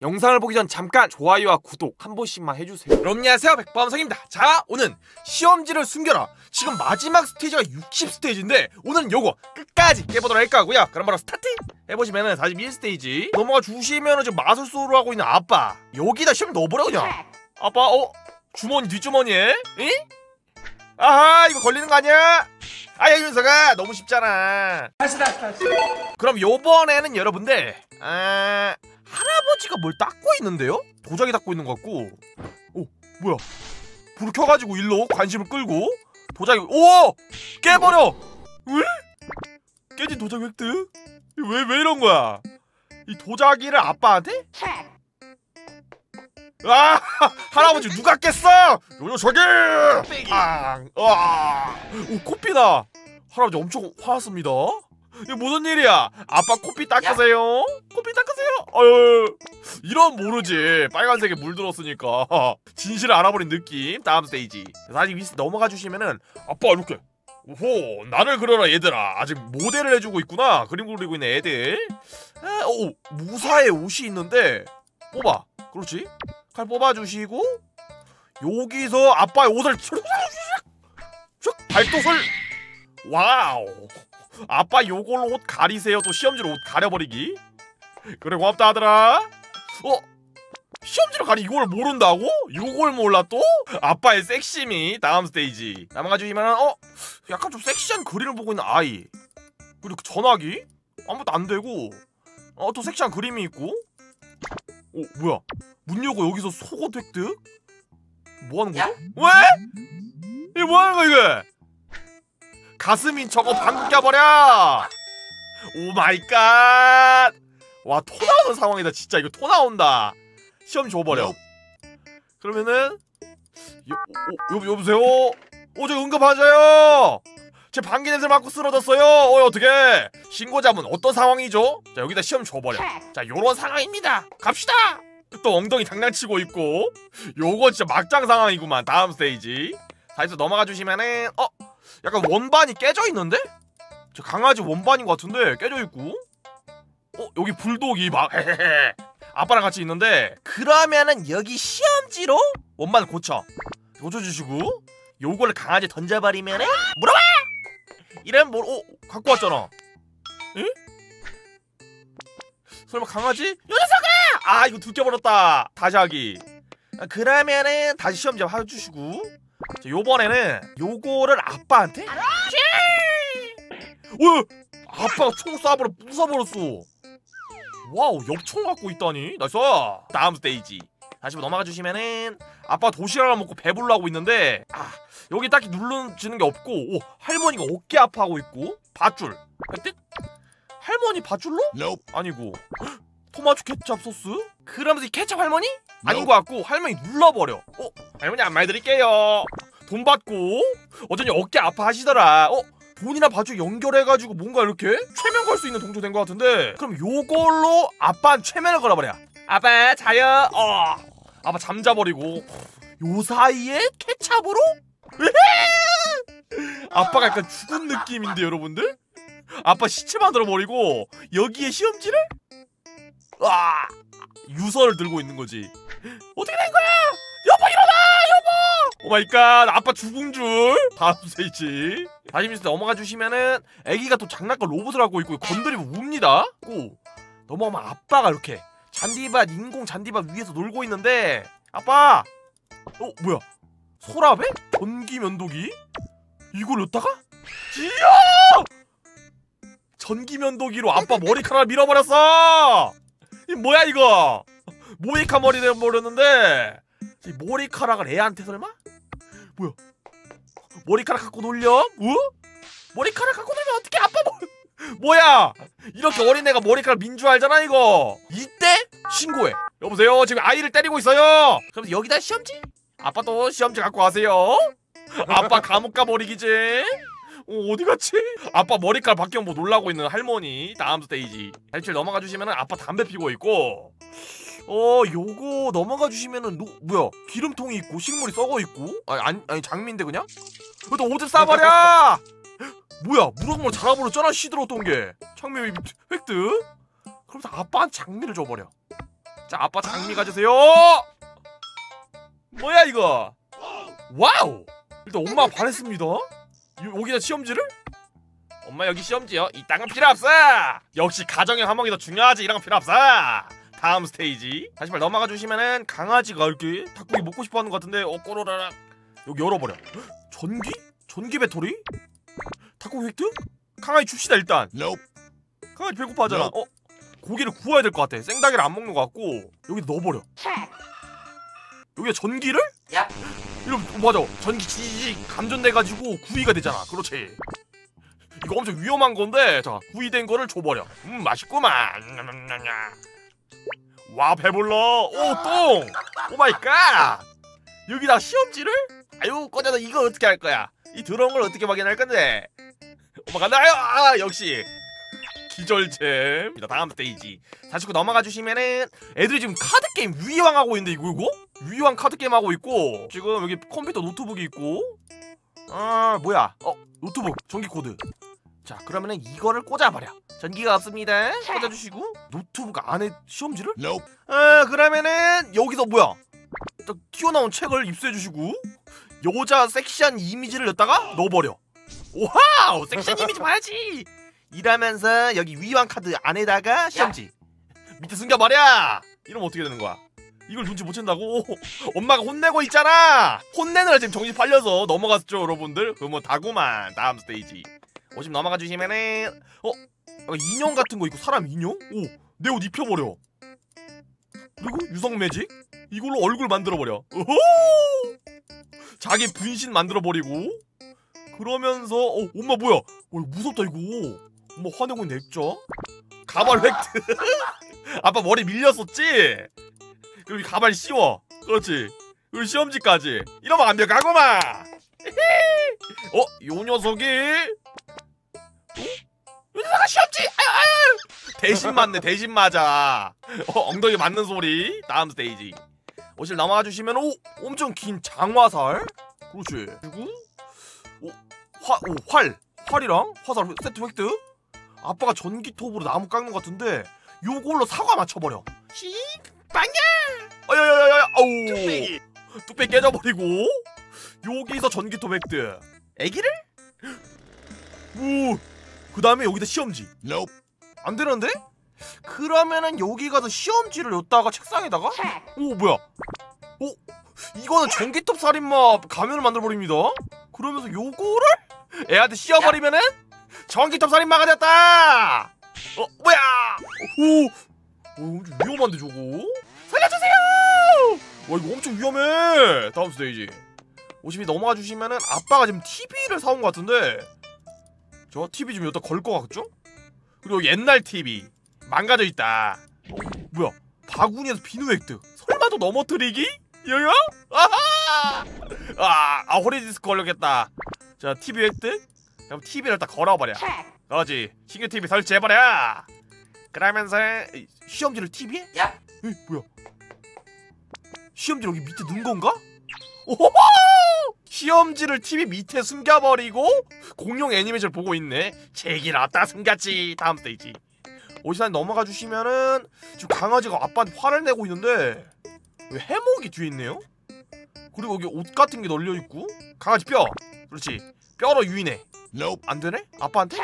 영상을 보기 전 잠깐 좋아요와 구독 한 번씩만 해주세요. 여러분 안녕하세요, 백범성입니다. 자, 오늘 시험지를 숨겨라. 지금 마지막 스테이지가 60스테이지인데 오늘은 요거 끝까지 깨보도록 할 거고요. 그럼 바로 스타트! 해보시면은 41스테이지 넘어가 주시면은 지금 마술소로 하고 있는 아빠 여기다 시험 넣어버려 그냥. 아빠 주머니 뒷주머니에? 응? 아하, 이거 걸리는 거 아니야? 아야, 윤서가 너무 쉽잖아. 다시. 그럼 요번에는 여러분들 할아버지가 뭘 닦고 있는데요? 도자기 닦고 있는 것 같고. 뭐야, 불을 켜가지고 일로 관심을 끌고 도자기 깨버려. 왜? 깨진 도자기 획득? 왜 이런 거야? 이 도자기를 아빠한테? 할아버지 누가 깼어? 요 녀석이! 코피나. 할아버지 엄청 화났습니다. 이게 무슨 일이야? 아빠 코피 닦으세요? 코피 닦으세요? 이런 모르지. 빨간색에 물들었으니까. 진실을 알아버린 느낌. 다음 스테이지. 다시 위스 넘어가 주시면은 아빠 이렇게 오호, 나를 그려라 얘들아. 아직 모델을 해주고 있구나. 그림 그리고 있는 애들. 무사의 옷이 있는데 뽑아. 그렇지. 칼 뽑아주시고 여기서 아빠의 옷을 발톱을 와우. 아빠 요걸로 옷 가리세요. 또 시험지로 옷 가려버리기. 그래, 고맙다 하더라. 시험지로 가리 이걸 모른다고? 요걸 몰라 또? 아빠의 섹시미. 다음 스테이지 남아가지고면 약간 좀 섹시한 그림을 보고 있는 아이. 그리고 전화기 아무것도 안 되고 또 섹시한 그림이 있고. 뭐야, 문 열고 여기서 속옷 획득? 뭐하는 거지? 왜? 이게 뭐하는 거야 이게? 가슴이 저거 방구 껴버려! 오마이갓! 와, 토 나오는 상황이다 진짜. 이거 토 나온다. 시험 줘버려. 그러면은 여보세요? 저 응급환자요! 제 방귀 냄새 맡고 쓰러졌어요. 어떡해? 신고자분 어떤 상황이죠? 자, 여기다 시험 줘버려. 자, 요런 상황입니다. 갑시다! 또 엉덩이 장난치고 있고. 요거 진짜 막장 상황이구만. 다음 스테이지. 다시 넘어가 주시면은 약간 원반이 깨져 있는데? 저 강아지 원반인 것 같은데 깨져 있고. 여기 불독이 막 아빠랑 같이 있는데, 그러면은 여기 시험지로 원반을 고쳐주시고 요거를 강아지에 던져버리면은 물어봐! 이러면 갖고 왔잖아. 에? 설마 강아지? 요 녀석아! 이거 들켜버렸다. 다시 하기. 그러면은 다시 시험지 해주시고. 자, 요번에는 요거를 아빠한테? 아빠가 총 쏴버려 부숴버렸어. 와우, 엽총 갖고 있다니. 나이스. 다음 스테이지 다시 넘어가 주시면은 아빠 도시락을 먹고 배불러하고 있는데 여기 딱히 눌러지는 게 없고 할머니가 어깨 아파하고 있고 밧줄 획득? 할머니 밧줄로? Nope. 아니고 토마토 케찹 소스? 그러면서 이 케찹 할머니? Nope. 아닌 것 같고 할머니 눌러버려. 할머니 안 많이 드릴게요. 돈 받고 어쩐지 어깨 아파하시더라. 돈이나 밧줄 연결해가지고 뭔가 이렇게 최면 걸 수 있는 동조 된 것 같은데, 그럼 요걸로 아빠한테 최면을 걸어버려. 아빠 자요. 아빠 잠자버리고 요 사이에 케찹으로? 아빠가 약간 죽은 느낌인데 여러분들? 아빠 시체 만들어버리고 여기에 시험지를? 유서를 들고 있는 거지. 어떻게 된 거야? 여보 일어나! 여보! 오마이갓, 아빠 죽은 줄. 다음 스테이지 다시 넘어가 주시면은 애기가 또 장난감 로봇을 하고 있고 건드리면 웁니다. 넘어가면 아빠가 이렇게 잔디밭, 인공 잔디밭 위에서 놀고 있는데 아빠! 뭐야? 서랍에? 전기 면도기? 이걸 넣다가? 전기 면도기로 아빠 머리카락을 밀어버렸어! 이 뭐야 이거? 모이카 머리 내버렸는데 이 머리카락을 애한테 설마? 뭐야? 머리카락 갖고 놀려? 머리카락 갖고 놀면 어떻게 아빠 뭐야? 이렇게 어린애가 머리카락 민주 알잖아 이거. 이때 신고해. 여보세요, 지금 아이를 때리고 있어요. 그럼 여기다 시험지? 아빠 또 시험지 갖고 가세요. 아빠 감옥 가버리기지. 어디 갔지? 아빠 머리카락 바뀌면 뭐 놀라고 있는 할머니. 다음 스테이지 다시 넘어가 주시면은 아빠 담배 피고 있고. 요거 넘어가 주시면은 뭐야? 기름통이 있고 식물이 썩어 있고. 아니 장미인데 그냥? 또 오줌 싸버려! 뭐야, 무럭무럭 자라버렸잖아 시들었던 게. 장미 획득? 그러면서 아빠한테 장미를 줘버려. 자, 아빠 장미 가주세요. 뭐야 이거? 와우. 일단 엄마가 반했습니다. 여기다 시험지를? 엄마 여기 시험지요. 이 땅은 필요 없어. 역시 가정의 화목이 더 중요하지. 이런 거 필요 없어. 다음 스테이지. 다시 말 넘어가 주시면은 강아지가 이렇게 닭고기 먹고 싶어하는 것 같은데 꼬로라락 여기 열어버려. 전기? 전기 배터리? 닭고기 획득? 강아지 줍시다 일단. 강아지 배고파하잖아. 고기를 구워야 될 것 같아. 생닭이를 안 먹는 것 같고 여기다 넣어버려. 여기에 전기를? 이러면 맞아. 전기 지지직 감전돼가지고 구이가 되잖아. 그렇지. 이거 엄청 위험한 건데 자 구이된 거를 줘버려. 맛있구만. 와 배불러. 오 똥. 오 마이 갓. 여기다 시험지를? 아유 꺼져서 이거 어떻게 할 거야? 이 더러운 걸 어떻게 확인할 건데? 엄마 간다. 아유 역시 기절잼. 다음 스테이지. 49 넘어가 주시면은 애들이 지금 카드 게임 위왕 하고 있는데 이거 위왕 카드 게임 하고 있고 지금 여기 컴퓨터 노트북이 있고 뭐야? 노트북 전기 코드. 자 그러면은 이거를 꽂아버려. 전기가 없습니다. 꽂아주시고 노트북 안에 시험지를? 그러면은 여기서 뭐야? 딱 튀어나온 책을 입수해주시고 여자 섹시한 이미지를 넣다가 넣어버려. 오하우 섹시한 이미지 봐야지. 이러면서 여기 위왕 카드 안에다가 시험지 밑에 숨겨버려. 이러면 어떻게 되는 거야? 이걸 눈치 못 챈다고? 엄마가 혼내고 있잖아. 혼내느라 지금 정신 팔려서 넘어갔죠 여러분들. 그럼 뭐 다구만. 다음 스테이지 50 넘어가 주시면은 인형 같은 거 있고 사람 인형? 오 내 옷 입혀버려. 그리고 유성 매직 이걸로 얼굴 만들어버려. 오호! 자기 분신 만들어버리고 그러면서 엄마 뭐야? 무섭다 이거. 엄마 화내고 있네. 액자 가발 획득. 아빠 머리 밀렸었지? 그리고 이 가발 씌워. 그렇지. 그리고 시험지까지. 이러면 안 돼. 가고만. 요 녀석이 요 녀석아 시험지. 아유. 대신 맞네. 대신 맞아. 엉덩이 맞는 소리. 다음 스테이지 50 넘어가 주시면 엄청 긴 장화살. 그렇지. 그리고 활이랑 화살 세트 획득. 아빠가 전기톱으로 나무 깎는 것 같은데 요걸로 사과 맞춰버려. 빵야. 야야야야. 아우 뚝배기 깨져버리고 여기서 전기톱 획득. 애기를? 그 다음에 여기다 시험지. 안 되는데? 그러면은 여기 가서 시험지를 넣다가 책상에다가 뭐야? 이거는 전기톱 살인마 가면을 만들어버립니다. 그러면서 요거를 애한테 씌워버리면은 전기톱 살인마가 됐다. 뭐야? 엄청 위험한데 저거? 살려주세요! 와 이거 엄청 위험해. 다음 스테이지 50이 넘어가 주시면은 아빠가 지금 TV를 사온 것 같은데 저 TV 좀 여기다 걸 것 같죠? 그리고 옛날 TV 망가져 있다. 뭐야? 바구니에서 비누 획득. 설마 또 넘어뜨리기? 여여? 아하! 허리 디스크 걸렸겠다. 자 TV 획득. 그럼 TV를 딱 걸어버려. 그렇지. 신규 TV 설치해버려. 그러면서 시험지를 TV에? 뭐야? 시험지 여기 밑에 넣은 건가? 오호호! 시험지를 TV 밑에 숨겨버리고 공룡 애니메이션을 보고 있네. 제기라다 숨겼지. 다음 스테이지 50단 넘어가 주시면은 지금 강아지가 아빠한테 화를 내고 있는데 해먹이 뒤에 있네요. 그리고 여기 옷 같은 게 널려있고 강아지 뼈. 그렇지. 뼈로 유인해. 안 되네? 아빠한테?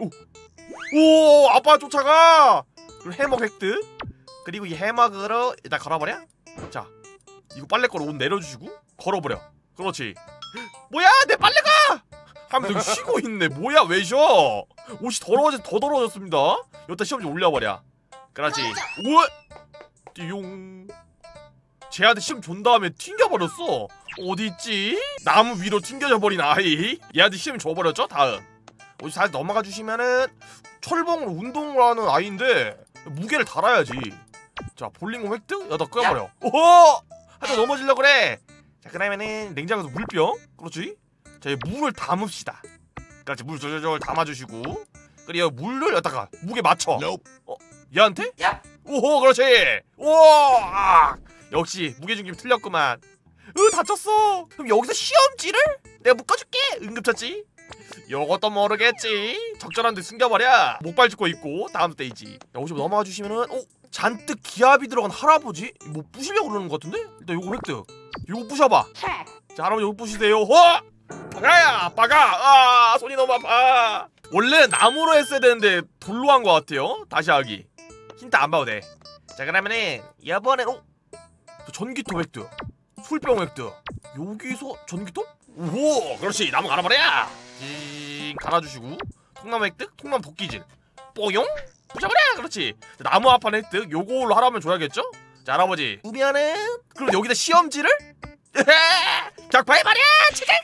오 아빠 쫓아가. 그리고 해먹 획득. 그리고 이 해먹으로 일단 걸어버려. 자 이거 빨래거로 옷 내려주시고 걸어버려. 그렇지. 뭐야 내 빨래가! 하면서 여기 쉬고 있네. 뭐야 왜 쉬어? 옷이 더 더러워졌습니다. 여기다 시험지 올려버려. 그렇지. 우와! 띠용. 쟤한테 시험 준 다음에 튕겨버렸어. 어디있지? 나무 위로 튕겨져 버린 아이. 얘한테 시험 줘버렸죠? 다음 54 넘어가 주시면은 철봉으로 운동을 하는 아이인데 무게를 달아야지. 자 볼링공 획득? 여기다 끄어버려. 오호! 하다 넘어지려고 그래. 자 그러면은 냉장고에서 물병. 그렇지. 자 이 물을 담읍시다. 그렇지. 물 졸졸 담아주시고 그리고 물을 여기다가 무게 맞춰. 얘한테? 오호 그렇지. 우와 역시 무게중심 틀렸구만. 다쳤어. 그럼 여기서 시험지를 내가 묶어줄게. 응급처치. 요것도 모르겠지. 적절한 데 숨겨버려. 목발 짚고 있고. 다음 스테이지 50 넘어가 주시면은 잔뜩 기압이 들어간 할아버지? 뭐 부시려고 그러는 것 같은데? 일단 요거 획득. 요거 부셔봐. 자, 할아버지 요거 부시세요. 빠가야! 빠가! 아, 손이 너무 아파. 원래 나무로 했어야 되는데 돌로 한 것 같아요. 다시 하기. 힌트 안 봐도 돼. 자, 그러면은 이번엔 전기톱 획득. 술병 획득. 여기서 전기톱? 오, 그렇지. 나무 갈아버려. 징 갈아주시고. 통나무 획득. 통나무 도끼질. 뽀용. 부셔버려. 그렇지. 나무 합판 획득. 요걸로 하라면 줘야겠죠? 자, 할아버지. 우면은 그럼 여기다 시험지를 격파해버려. 치킨.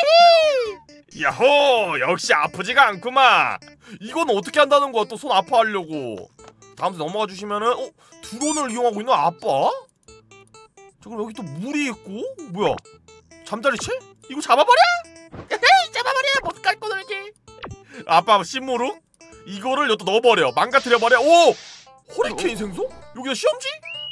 야호, 역시 아프지가 않구만. 이건 어떻게 한다는 거야? 또 손 아파하려고. 다음 주 넘어가 주시면은 드론을 이용하고 있는 아빠? 자, 그럼 여기 또 물이 있고 뭐야? 잠자리채? 이거 잡아버려? 잡아버려. 못 갖고 놀지. 아빠 심무룩? 이거를 여기다 넣어버려. 망가뜨려버려. 오! 허리케인 생성? 여기다 시험지?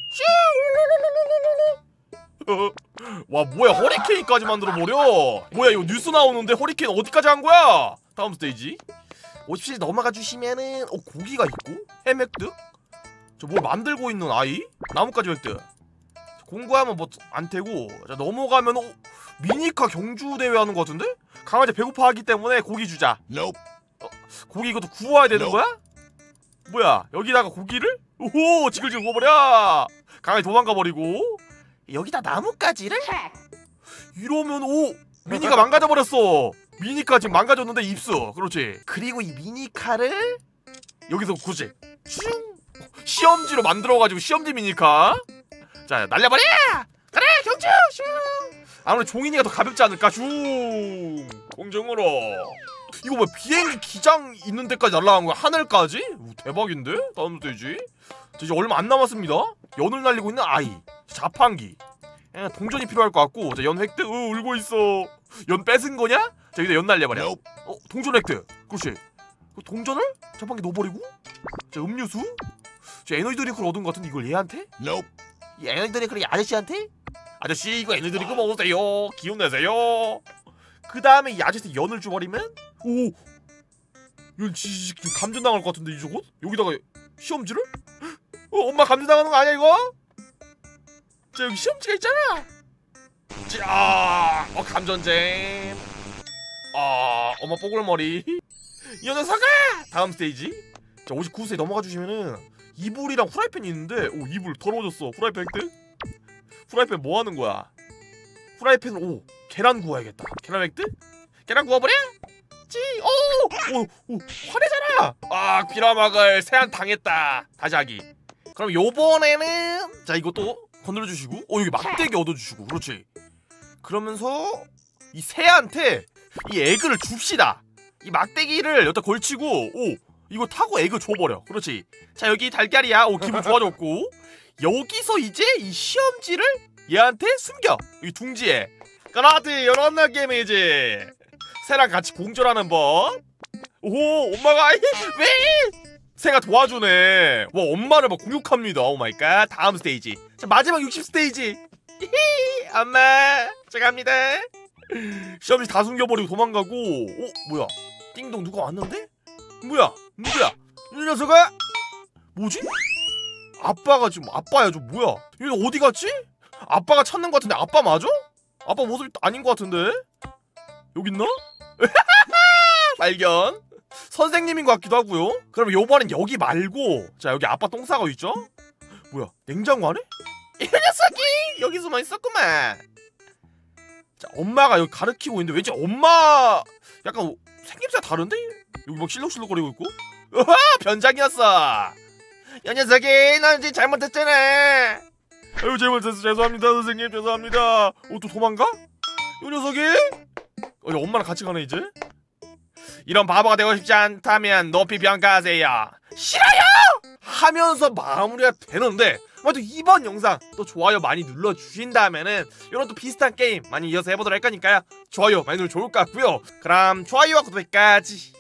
와, 뭐야, 허리케인까지 만들어버려. 뭐야, 이거 뉴스 나오는데 허리케인 어디까지 한 거야? 다음 스테이지 50실 넘어가 주시면은 고기가 있고 햄 획득. 저 뭘 만들고 있는 아이? 나뭇가지 획득. 공구하면 뭐 안 되고. 자, 넘어가면 미니카 경주 대회 하는 거 같은데? 강아지 배고파하기 때문에 고기 주자. 고기 이것도 구워야 되는 거야? 뭐야, 여기다가 고기를? 오호, 지글지글 구워버려. 강아지 도망가 버리고. 여기다 나뭇가지를? 이러면 미니가 망가져버렸어. 미니카 지금 망가졌는데 입수. 그렇지. 그리고 이 미니카를 여기서 굳이 시험지로 만들어가지고 시험지 미니카. 자, 날려버려. 그래, 경주. 아무래도 종이니가 더 가볍지 않을까. 공중으로. 이거 뭐 비행기 기장 있는 데까지 날아간 거야? 하늘까지? 대박인데? 다음 스테이지 이제 얼마 안 남았습니다. 연을 날리고 있는 아이. 자판기. 동전이 필요할 것 같고. 자, 연 획득. 울고 있어. 연 뺏은 거냐? 자, 여기다 연 날려버려. 동전 획득. 그렇지. 동전을 자판기 넣어버리고. 자, 음료수. 자, 에너지 드링크를 얻은 것 같은데 이걸 얘한테? 이 에너지 드링크를 이 아저씨한테? 아저씨, 이거 에너지 드링크 먹으세요. 기운 내세요. 그 다음에 이 아저씨 연을 줘버리면 연 감전 당할 것 같은데 이저것? 여기다가 시험지를? 엄마 감전 당하는 거 아니야 이거? 자, 여기 시험지가 있잖아. 자, 감전잼. 엄마 뽀글머리. 이 녀석아! 다음 스테이지. 자, 59스테이지 넘어가 주시면은 이불이랑 후라이팬이 있는데 이불 더러워졌어. 후라이팬 획득? 후라이팬 뭐 하는 거야? 후라이팬은 계란 구워야겠다. 계란 획득? 계란 구워버려? 화내잖아. 귀라막을 세안 당했다. 다시 하기. 그럼 요번에는 자, 이것도 건드려주시고 여기 막대기 얻어주시고. 그렇지. 그러면서 이 새한테 이 에그를 줍시다. 이 막대기를 여기다 걸치고 이거 타고 에그 줘버려. 그렇지. 자, 여기 달걀이야. 기분 좋아졌고. 여기서 이제 이 시험지를 얘한테 숨겨. 여기 둥지에. 그렇지. 이런 느낌이지. 새랑 같이 공존하는 법. 엄마가 왜? 새가 도와주네. 와, 엄마를 막 공격합니다. 오 마이 갓. 다음 스테이지. 자, 마지막 60 스테이지. 엄마, 제가 갑니다. 시험지 다 숨겨버리고 도망가고. 뭐야? 띵동 누가 왔는데? 뭐야? 누구야? 이 녀석아? 뭐지? 아빠가 지금 아빠야. 저 뭐야? 얘 어디 갔지? 아빠가 찾는 것 같은데 아빠 맞아? 아빠 모습이 아닌 것 같은데? 여기 있나? 발견. 선생님인 것 같기도 하고요. 그럼 요번엔 여기 말고 자, 여기 아빠 똥 싸고 있죠? 뭐야? 냉장고 안에? 이 녀석이 여기 숨어 있었구만. 자, 엄마가 여기 가르치고 있는데 왠지 엄마 약간 생김새가 다른데? 여기 막 실룩실룩거리고 있고. 변장이었어. 이 녀석이 나 이제 잘못했잖아. 아유, 잘못했어. 죄송합니다 선생님. 죄송합니다. 또 도망가? 이 녀석이? 엄마랑 같이 가네 이제. 이런 바보가 되고 싶지 않다면 높이 평가하세요. 싫어요! 하면서 마무리가 되는데 아무튼 이번 영상 또 좋아요 많이 눌러주신다면은 이런 또 비슷한 게임 많이 이어서 해보도록 할 거니까요. 좋아요 많이 누르면 좋을 것 같고요. 그럼 좋아요와 구독까지